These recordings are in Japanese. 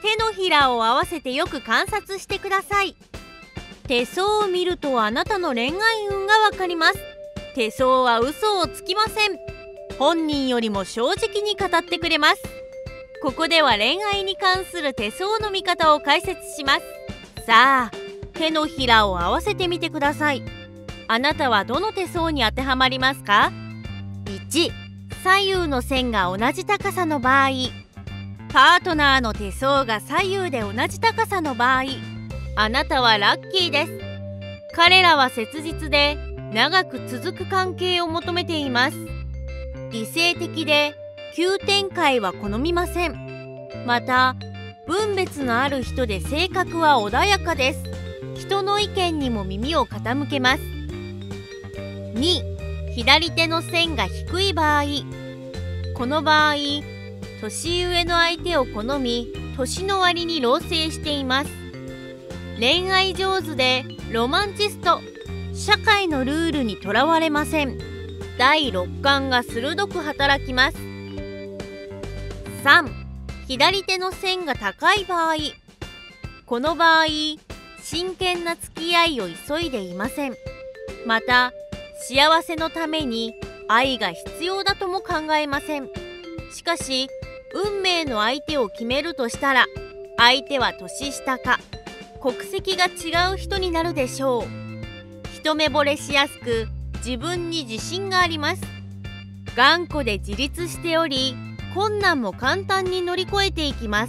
手のひらを合わせてよく観察してください。手相を見るとあなたの恋愛運がわかります。手相は嘘をつきません。本人よりも正直に語ってくれます。ここでは恋愛に関する手相の見方を解説します。さあ、手のひらを合わせてみてください。あなたはどの手相に当てはまりますか？ 1. 左右の線が同じ高さの場合。パートナーの手相が左右で同じ高さの場合、あなたはラッキーです。彼らは切実で長く続く関係を求めています。理性的で急展開は好みません。また、分別のある人で性格は穏やかです。人の意見にも耳を傾けます。2. 左手の線が低い場合。この場合、年上の相手を好み、年の割に老成しています。恋愛上手でロマンチスト、社会のルールにとらわれません。第六感が鋭く働きます。3. 左手の線が高い場合。この場合、真剣な付き合いを急いでいません。また、幸せのために愛が必要だとも考えません。しかし、運命の相手を決めるとしたら、相手は年下か国籍が違う人になるでしょう。一目惚れしやすく、自分に自信があります。頑固で自立しており、困難も簡単に乗り越えていきます。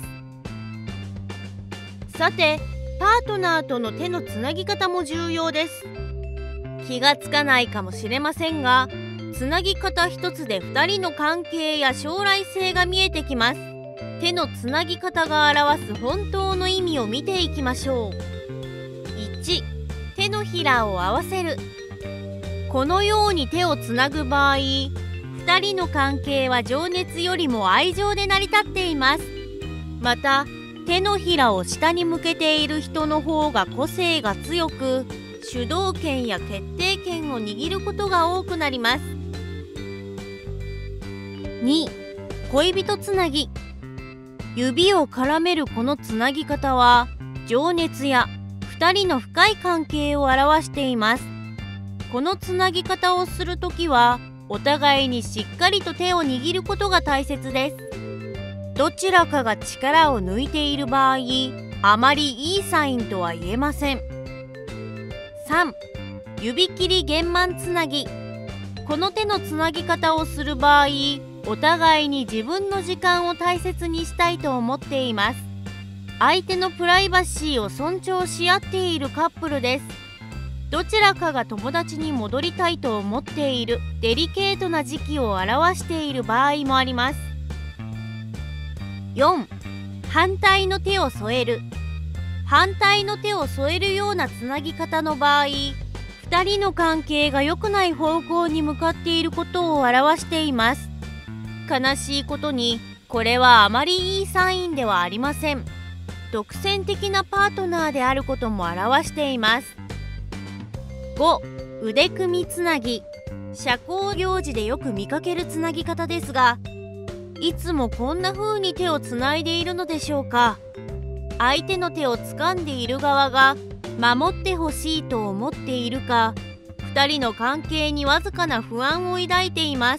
さて、パートナーとの手のつなぎ方も重要です。気がつかないかもしれませんが、つなぎ方一つで2人の関係や将来性が見えてきます。手のつなぎ方が表す本当の意味を見ていきましょう。1. 手のひらを合わせる。このように手をつなぐ場合、2人の関係は情熱よりも愛情で成り立っています。また、手のひらを下に向けている人の方が個性が強く、主導権や決定権を握ることが多くなります。2. 恋人つなぎ。指を絡めるこのつなぎ方は、情熱や2人の深い関係を表しています。このつなぎ方をするときは、お互いにしっかりと手を握ることが大切です。どちらかが力を抜いている場合、あまりいいサインとは言えません。3. 指切り玄満つなぎ。この手のつなぎ方をする場合、お互いに自分の時間を大切にしたいと思っています。相手のプライバシーを尊重し合っているカップルです。どちらかが友達に戻りたいと思っているデリケートな時期を表している場合もあります。4. 反対の手を添える。反対の手を添えるようなつなぎ方の場合、2人の関係が良くない方向に向かっていることを表しています。悲しいことに、これはあまりいいサインではありません。独占的なパートナーであることも表しています。5. 腕組みつなぎ。社交行事でよく見かけるつなぎ方ですが、いつもこんな風に手をつないでいるのでしょうか。相手の手を掴んでいる側が守ってほしいと思っているか、2人の関係にわずかな不安を抱いています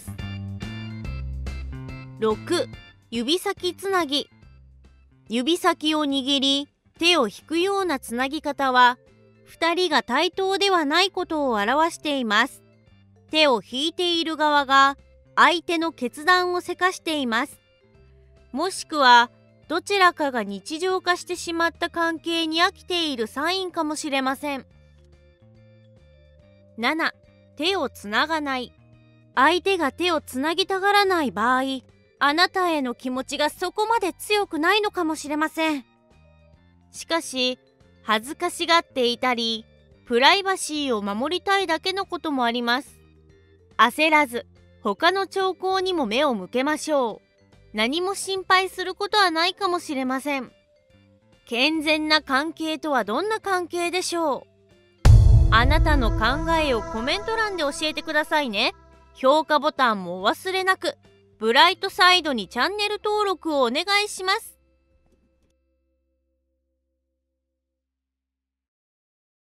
。6. 指先つなぎ。指先を握り、手を引くようなつなぎ方は、2人が対等ではないことを表しています。手を引いている側が相手の決断をせかしています。もしくは、どちらかが日常化してしまった関係に飽きているサインかもしれません。7. 手をつながない。相手が手をつなぎたがらない場合、あなたへの気持ちがそこまで強くないのかもしれません。しかし、恥ずかしがっていたり、プライバシーを守りたいだけのこともあります。焦らず、他の兆候にも目を向けましょう。何も心配することはないかもしれません。健全な関係とはどんな関係でしょう？あなたの考えをコメント欄で教えてくださいね。評価ボタンもお忘れなく。ブライトサイドにチャンネル登録をお願いします。